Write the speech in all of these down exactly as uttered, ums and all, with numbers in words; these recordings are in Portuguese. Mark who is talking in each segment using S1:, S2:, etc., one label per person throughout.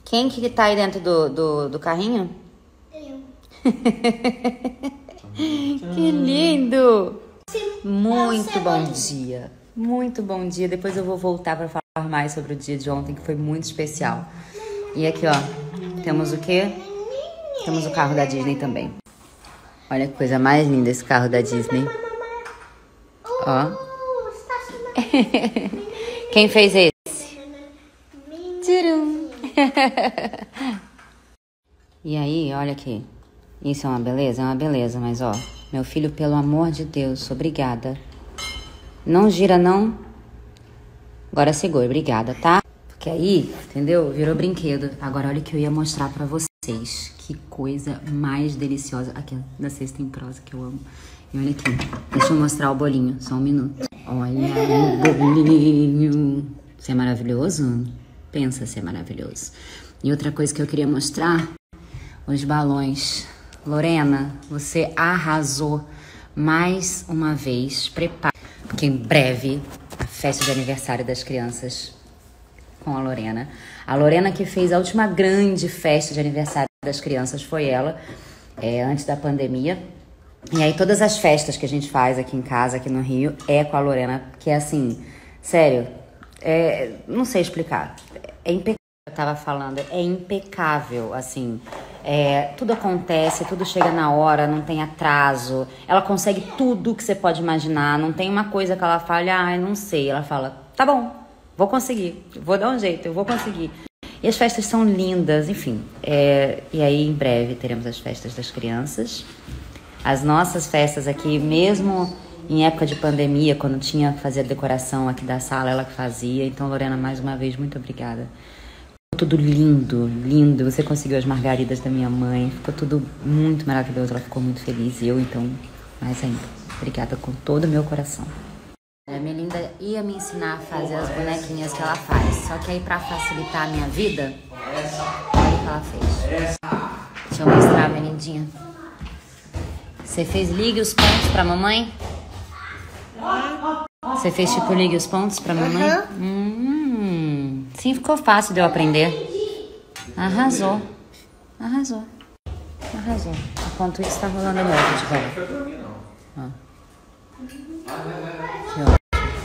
S1: Quem que tá aí dentro do, do, do carrinho?
S2: Eu.
S1: Que lindo! Muito bom dia. Muito bom dia. Depois eu vou voltar para falar mais sobre o dia de ontem, que foi muito especial. E aqui, ó, temos o quê? Temos o carro da Disney também. Olha que coisa mais linda esse carro da Disney. Ó. Quem fez esse? Tchurum. E aí, olha aqui. Isso é uma beleza? É uma beleza, mas ó, meu filho, pelo amor de Deus, obrigada. Não gira, não. Agora segura, obrigada, tá? Porque aí, entendeu? Virou brinquedo. Agora olha o que eu ia mostrar pra vocês. Que coisa mais deliciosa. Aqui, da cesta em prosa, que eu amo. E olha aqui, deixa eu mostrar o bolinho, só um minuto. Olha o bolinho. Isso é maravilhoso? Pensa se é maravilhoso. E outra coisa que eu queria mostrar, os balões. Lorena, você arrasou mais uma vez. Prepara, porque em breve a festa de aniversário das crianças com a Lorena. A Lorena que fez a última grande festa de aniversário das crianças foi ela, é, antes da pandemia. E aí todas as festas que a gente faz aqui em casa, aqui no Rio, é com a Lorena, que é assim, sério, é, não sei explicar, é impecável, eu tava falando, é impecável, assim, é, tudo acontece, tudo chega na hora, não tem atraso, ela consegue tudo que você pode imaginar, não tem uma coisa que ela fale, ah, não sei, ela fala, tá bom, vou conseguir, vou dar um jeito, eu vou conseguir. E as festas são lindas, enfim, é, e aí em breve teremos as festas das crianças. As nossas festas aqui, mesmo em época de pandemia, quando tinha que fazer a decoração aqui da sala, ela que fazia. Então, Lorena, mais uma vez, muito obrigada. Ficou tudo lindo, lindo. Você conseguiu as margaridas da minha mãe. Ficou tudo muito maravilhoso. Ela ficou muito feliz. E eu, então, mais ainda. Obrigada com todo o meu coração. A Melinda ia me ensinar a fazer as bonequinhas que ela faz. Só que aí, pra facilitar a minha vida, olha o que ela fez. Deixa eu mostrar, Melindinha. Você fez ligue os pontos pra mamãe? Você fez tipo ligue os pontos pra mamãe? Uhum. Hum, sim, ficou fácil de eu aprender. Arrasou. Arrasou. Arrasou. Enquanto isso tá rolando o meu de volta. Ó. Aqui, ó.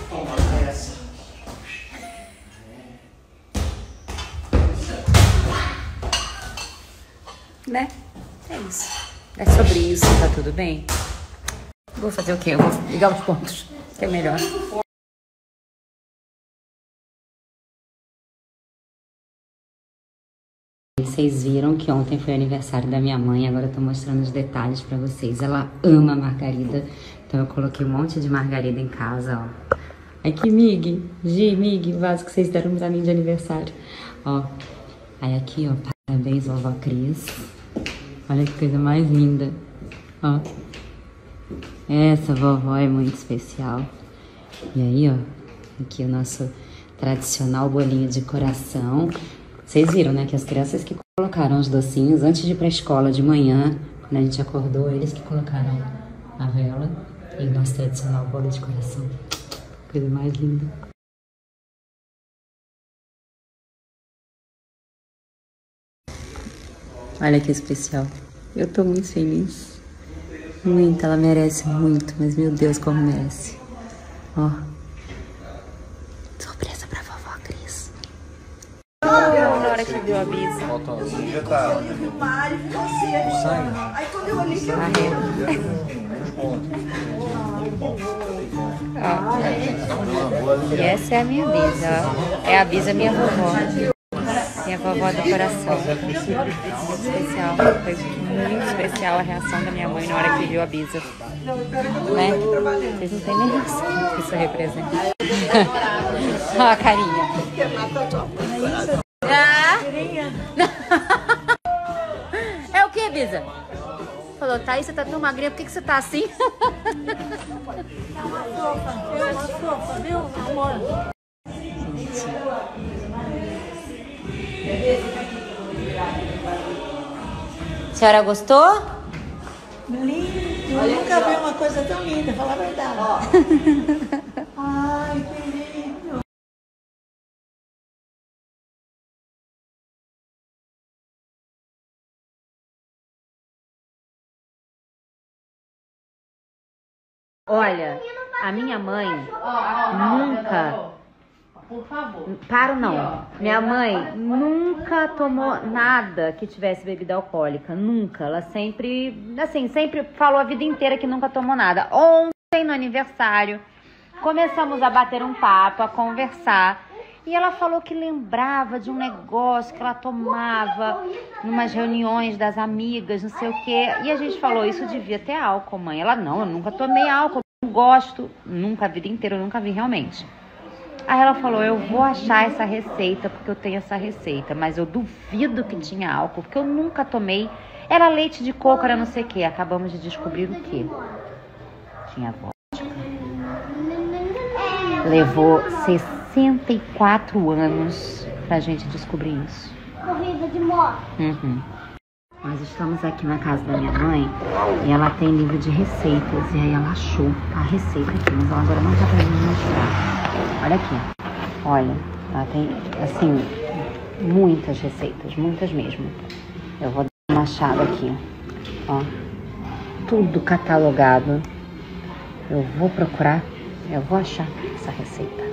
S1: Né? É isso. É sobre isso, tá tudo bem? Vou fazer o quê? Eu vou ligar os pontos, que é melhor. Vocês viram que ontem foi aniversário da minha mãe, agora eu tô mostrando os detalhes pra vocês. Ela ama margarida, então eu coloquei um monte de margarida em casa, ó. Aqui, Mig, Gi, Mig, o vaso que vocês deram pra mim de aniversário. Ó, aí aqui, ó, parabéns, vovó Cris. Olha que coisa mais linda, ó. Essa vovó é muito especial. E aí, ó, aqui o nosso tradicional bolinho de coração. Vocês viram, né, que as crianças que colocaram os docinhos antes de ir pra escola de manhã, quando a gente acordou, eles que colocaram a vela e o nosso tradicional bolo de coração. Coisa mais linda. Olha que especial. Eu tô muito feliz. Muito, ela merece muito, mas meu Deus, como merece. Ó. Surpresa pra vovó Cris. Na hora que viu a Bisa. Ó. E essa é a minha Bisa, ó. É a Bisa, minha vovó. Minha vovó do coração. Muito especial. Foi muito especial a reação da minha mãe na hora que viu a Bisa. Né? Vocês não têm nem noção do que isso representa. Olha a carinha. É o que, Bisa? Falou, Thaís, você tá tão magrinha, por que, que você tá assim? É uma fofa, é uma fofa, viu, amor? A senhora gostou?
S3: Lindo! Eu nunca vi uma coisa tão linda, fala a verdade. Ai, que lindo!
S1: Olha, a minha mãe nunca...
S2: Por favor.
S1: Paro não. Minha mãe nunca tomou nada que tivesse bebida alcoólica. Nunca. Ela sempre, assim, sempre falou a vida inteira que nunca tomou nada. Ontem, no aniversário, começamos a bater um papo, a conversar. E ela falou que lembrava de um negócio que ela tomava numas reuniões das amigas, não sei o quê. E a gente falou, isso devia ter álcool, mãe. Ela, não, eu nunca tomei álcool, não gosto. Nunca, a vida inteira, eu nunca vi realmente. Aí ela falou, eu vou achar essa receita, porque eu tenho essa receita, mas eu duvido que tinha álcool, porque eu nunca tomei. Era leite de coco, era não sei o quê. Acabamos de descobrir o quê? Tinha vodka. Levou sessenta e quatro anos pra gente descobrir isso.
S4: Corrida de moto.
S1: Uhum. Nós estamos aqui na casa da minha mãe e ela tem livro de receitas. E aí ela achou a receita aqui, mas ela agora não tá pra me mostrar. Olha aqui. Olha, ela tem, assim, muitas receitas, muitas mesmo. Eu vou dar uma achada aqui, ó. Tudo catalogado. Eu vou procurar, eu vou achar essa receita.